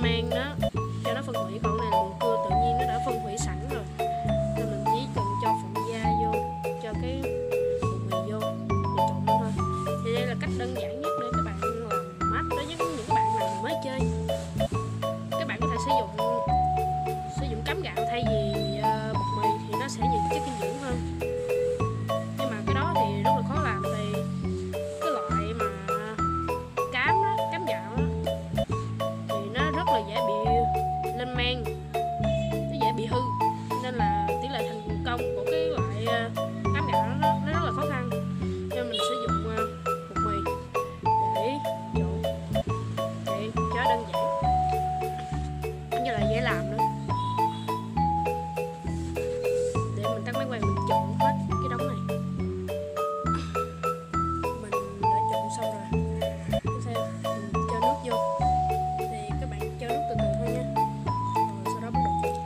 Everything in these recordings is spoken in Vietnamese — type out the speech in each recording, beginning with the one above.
mang nó cho nó phân hủy, còn này là mùn cưa tự nhiên nó đã phân hủy sẵn rồi, nên mình chỉ cần cho phụ gia vô, cho cái bột mì vô thì trộn lên thôi. Thì đây là cách đơn giản nhất để các bạn làm mát đối với những các bạn nào mới chơi. Các bạn có thể sử dụng cám gạo thay vì bột mì thì nó sẽ nhiều chất dinh dưỡng hơn. Nhưng mà cái đó thì rất là khó làm, thì cái loại mà cám gạo đó, thì nó rất là dễ bị lên men, nó dễ bị hư, nên là tỷ lệ thành công của cái loại cám gạo nó rất là khó khăn. Nên mình sử dụng bột mì để trộn, thì cho đơn giản như là dễ làm nữa. Để mình tắt máy quay, mình trộn hết cái đống này. Mình đã trộn xong rồi, tiếp theo mình cho nước vô, thì các bạn cho nước từ từ thôi nha, rồi sau đó bắt đầu trộn.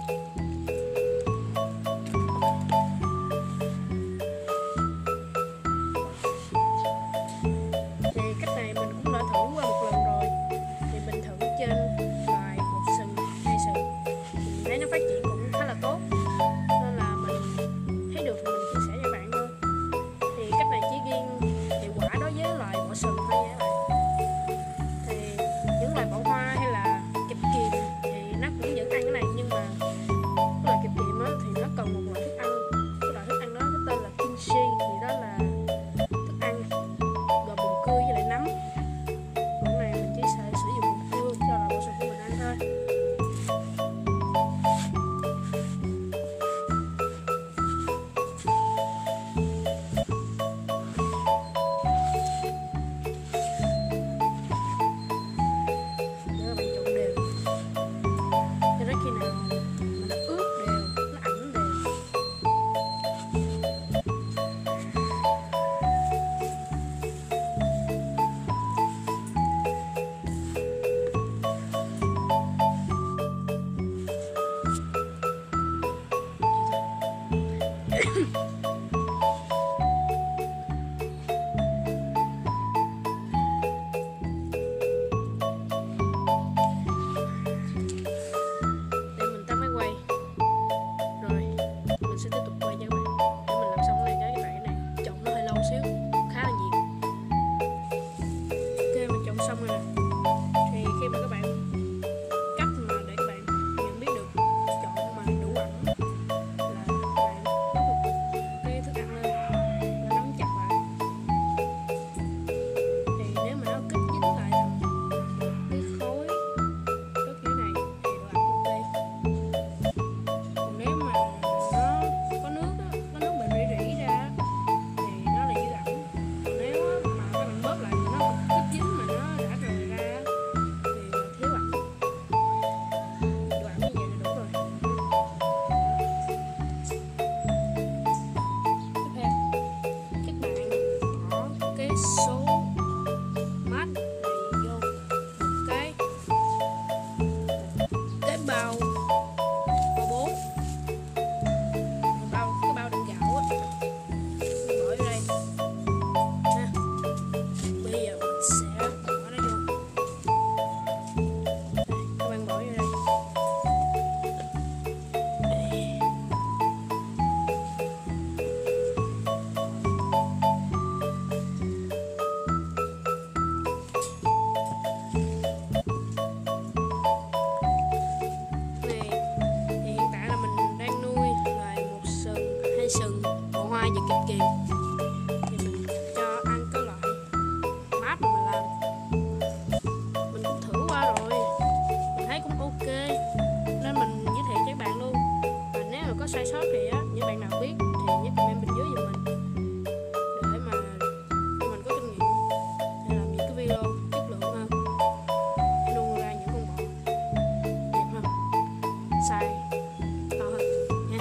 Thì cách này mình cũng đã thử qua một lần rồi, thì mình thử trên vài một sừng, hai sừng, thì mình thấy nó phát triển cũng khá là tốt, nên là mình thấy được thì mình chia sẻ cho bạn thôi. Thì cách này chỉ riêng hiệu quả đối với loại vỏ sừng thôi nha các bạn. Thì những loại bỏ hoa hay là kẹp kiềm thì nó cũng vẫn ăn cái này, nhưng mà cái loại kẹp kiềm á thì nó cần một loại thức ăn. Cái loại thức ăn đó cái tên là kimchi, thì đó là thức ăn gồm bùn cưa với lại nấm. Còn này mình chỉ sẽ sử dụng bùn cưa cho loại vỏ sừng của mình ăn thôi. Để các bạn trộn đều cho đến khi nào mà nó ướt đều, nó ẩm đều. Để mình tắt máy quay, rồi mình sẽ tiếp tục quay cho các bạn. Để mình làm xong cái này cho các bạn, cái này trộn nó hơi lâu xíu, khá là nhiều. Ok, mình trộn xong rồi nè. Thì khi mà các bạn, cách mà để các bạn nhận biết được trộn mà đủ ẩm là các bạn bóc một cái thức ăn lên, nó nắm chặt lại. Thì nếu mà nó kết dính lại thành cái khối cái kiểu này thì độ ẩm ok. Còn nếu mà nó có nước á, có nước bị rỉ rỉ ra á, thì nó là giữ ẩm. Còn nếu á, mà các bạn bóp lại mà nó kết dính mà nó đã rời ra á, thì là thiếu ẩm. Độ ẩm như vậy là đủ rồi. Tiếp theo, các bạn bỏ cái số mát này vô cái bao bố, cái bao đựng gạo á, mình bỏ vô đây ha. Bây giờ mình sẽ bỏ nó vô đây, các bạn bỏ vô đây. Đây. Này, thì hiện tại là mình đang nuôi loại một sừng, hai sừng, bọ hoa và kẹp kiềm. Thì mình cho ăn cái loại mát mà mình làm. Mình cũng thử qua rồi, mình thấy cũng ok, nên mình giới thiệu cho các bạn luôn. Và nếu mà có sai sót thì á, những bạn nào biết thì nhớ comment bên dưới giùm mình, để mà mình có kinh nghiệm để làm những cái video chất lượng hơn, để nuôi ra những con bọ đẹp hơn, sai to hơn nha.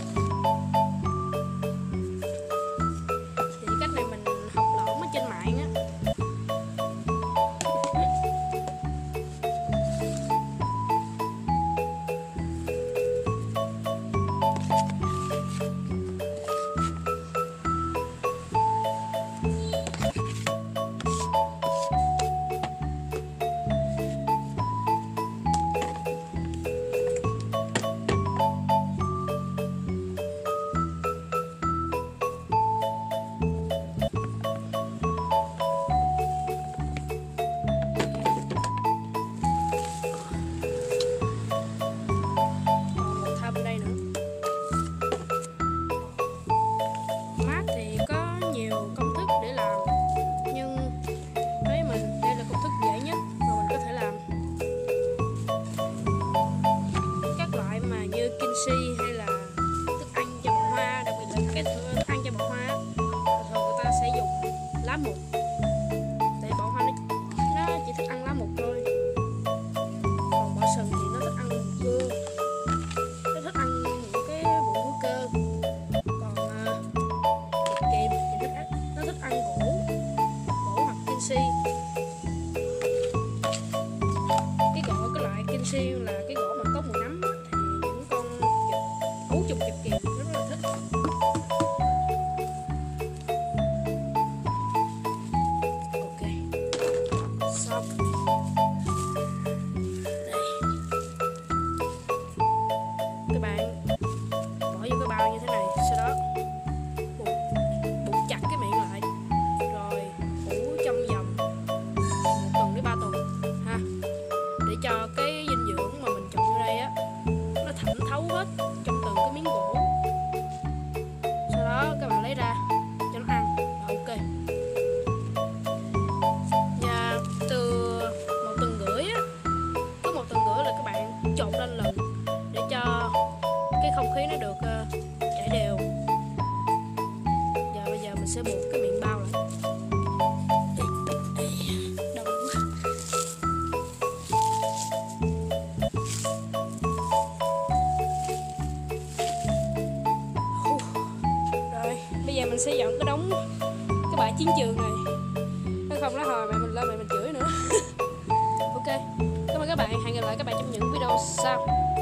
Thì cách này mình học lỏm ở trên mạng á. xiên là cái gỗ mà có mùi nấm á, thì những con vịt ấu trùng vịt kiềm nó rất là thích. Ok, xong. Đây, các bạn bỏ vô cái bao như thế này, sau đó buộc chặt cái miệng lại, rồi ủ trong vòng 1 tuần đến 3 tuần ha, để cho cái dinh dưỡng mà mình trộn vô đây á nó thẩm thấu hết trong từng cái miếng gỗ. Sau đó các bạn lấy ra cho nó ăn là ok. Và từ 1 tuần rưỡi á, cứ 1 tuần rưỡi là các bạn trộn lên lần để cho cái không khí nó được chảy đều. Và bây giờ mình sẽ buộc cái miệng bao lại. Đau quá. Rồi, bây giờ mình sẽ dọn cái đống cái bãi chiến trường này. Nếu không nó hồi mẹ mình lên mẹ mình chửi nữa. Ok, cảm ơn các bạn, hẹn gặp lại các bạn trong những video sau.